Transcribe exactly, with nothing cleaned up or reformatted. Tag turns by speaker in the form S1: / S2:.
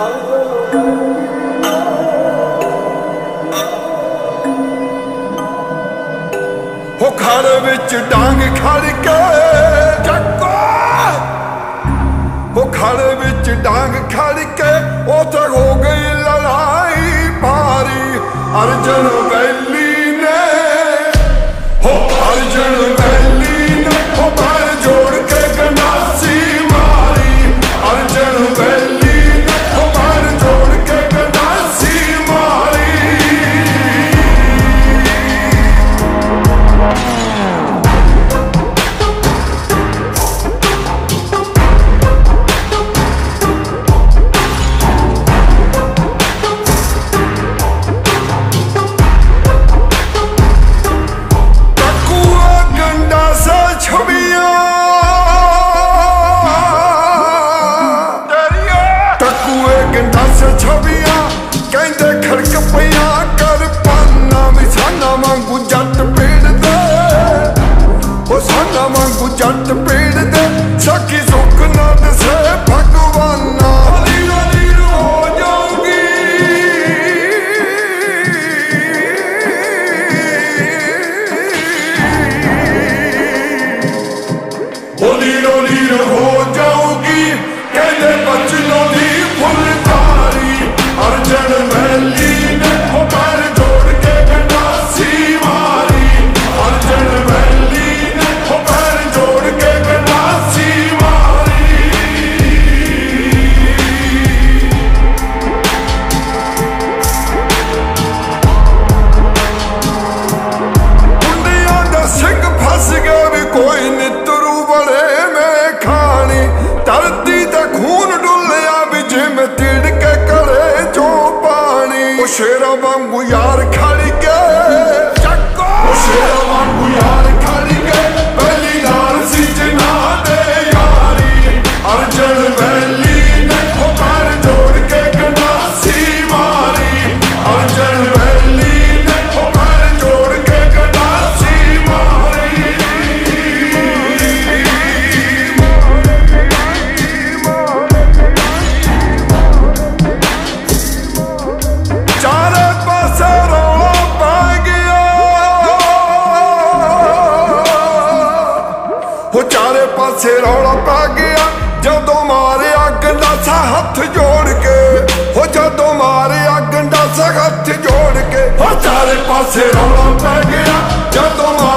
S1: हो खाड़े विच डांग खड़ के जक्को हो खाड़े विच डांग खड़ के उथे हो गई लड़ाई भारी। अर्जन वैली ने हो अर्जन वैली ने हो पैर जोड़ के गंडासी मारी। अर्जन वैली ने हो पैर जोड़ के गंडासी मारी। छवियां कहते खड़क पिया कर पाना भी साना वांगू जट पेड़ दे हो साना वांगू जट पेड़ दे सखी सुख ना दसे भगवाना। लीरो लीरो हो जाऊंगी हो लीरो लीरो हो जाऊंगी कहते बचनों दी फुलकारी। अर्जन वैली ने हो पैर जोड़ के गंडासी मारी। अर्जन वैली ने हो पैर जोड़ के गंडासी मारी। कुंडियां दा सिंह फस गए भी कोई नितरू बड़े में खानी। धरती दा खून डुलिया भी जिमें तिड़के करे शेरा वांगू यार खड़ गए शेरा वांगू यार खड़ गए पहली लाल सी जना दे यारी। अर्जन वैली ने हो पैर जोड़ के गंडासी मारी। अर्जन वैली ने हो पैर जोड़ के गंडासी मारी। चारे पासे रौला पै गया हो चारे पासे रौला पै गया जदों मारिया गंडासा हथ जोड़ के हो जदों मारिया गंडासा हथ जोड़ के हो चारे पासे रौला पै गया जदों